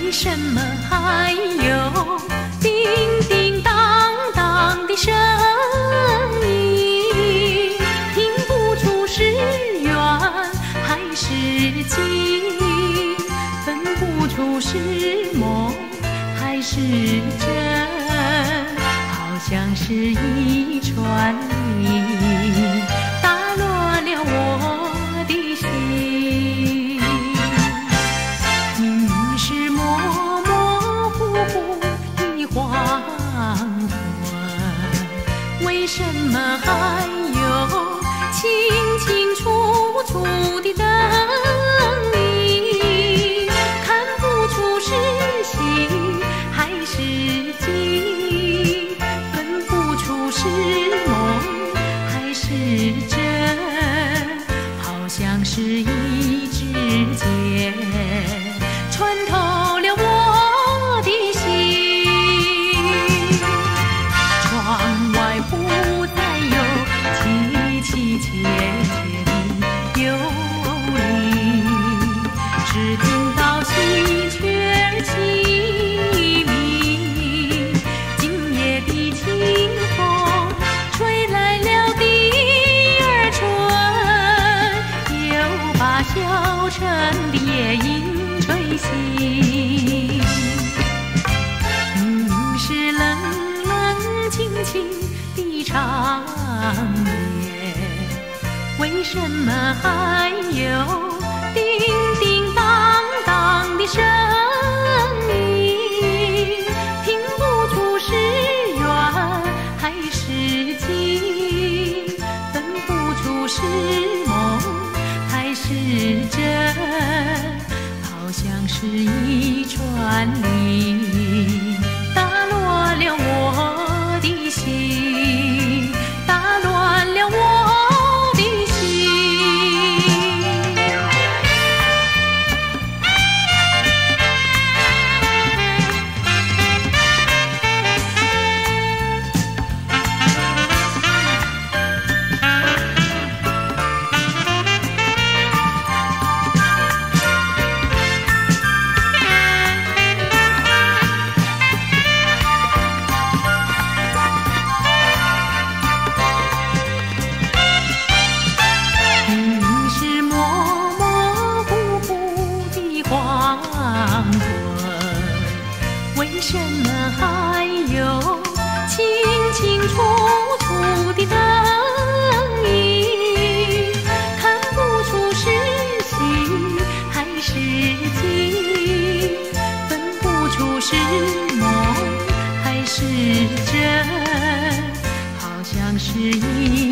为什么还有叮叮当当的声音？听不出是缘还是境，分不出是梦还是真，好像是一串铃打落了我的心。明明是模模糊糊的黄昏，为什么还有清清楚楚的灯影？看不出是喜还是惊，分不出是梦还是真，好像是一支箭穿透了我的心。窗外不再有凄凄切切的幽灵，只听到喜鹊儿齐鸣。今夜的清风吹来了第二春，又把消沉的夜莺吹醒。明明是冷冷清清的长夜，为什么还有叮叮当当的声音？听不出是缘还是境，分不出是梦还是真，好像是一串铃打落了我的心，打乱了我的心。明明是模模糊糊的黄昏，为什么还有清清楚楚的灯影？看不出是喜还是惊，分不出是梦还是真，好像是一